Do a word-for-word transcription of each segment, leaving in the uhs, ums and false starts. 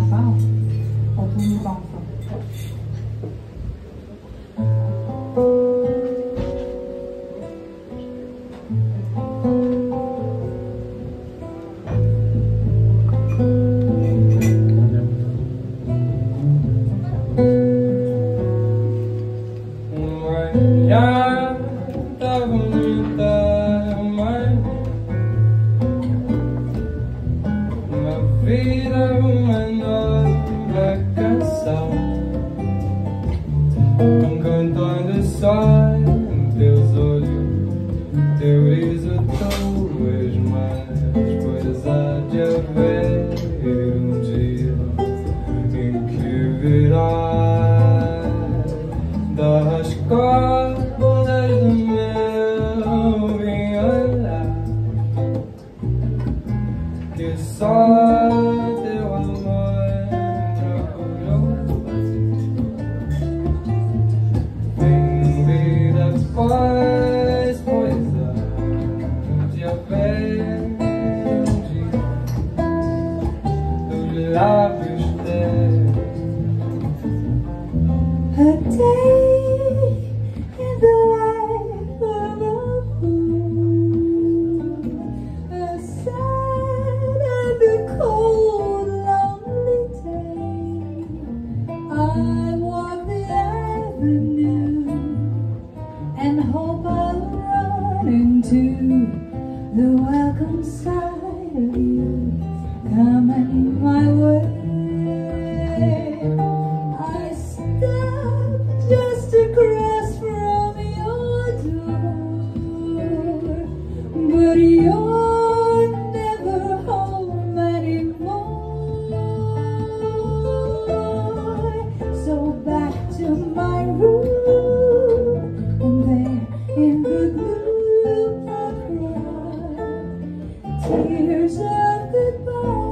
Carnaval, ou do Luiz Bonfa. Manha tá bonita, mãe. Uma vida, uma nova canção, um canto de sol em teus olhos, teu riso, tuas mãos. Pois há de haver um dia em que virás das cordas do meu violar, que só teu amor procurou. Vem vida, pois, pois há de haver um dia dos lábios teus. A day in the life of a fool, a sad and cold, lonely day. I walk the avenue and hope I'll run into the welcome side of you coming my way. I step just across from your door, but you're never home anymore. So back to my room, and there in the gloom I cry tears of goodbye.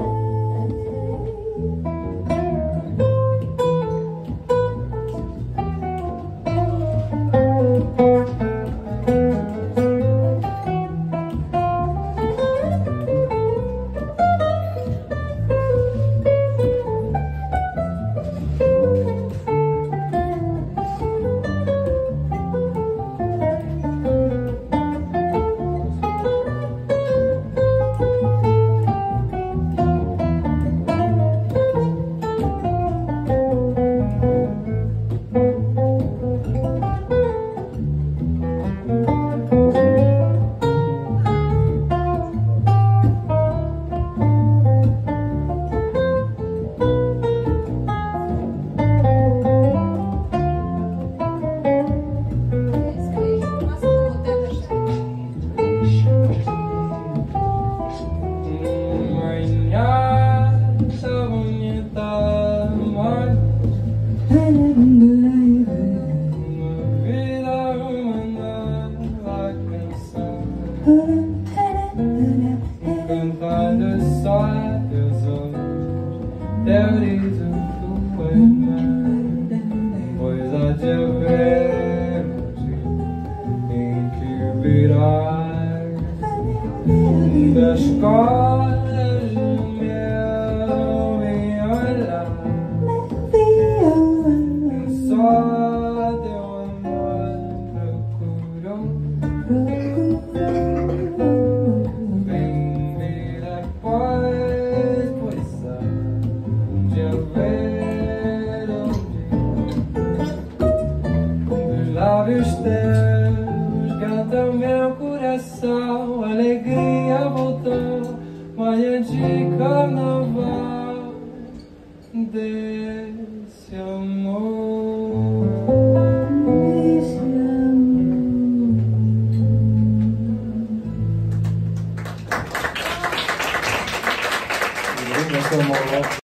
Cantando só teus olhos, teu riso, tuas mãos. Pois há de haver um dia em que virás das cordas do meu violar, que só teu amor procurou. Lábios teus cantam meu coração, alegria voltou, manhã de carnaval desse amor. Desse amor.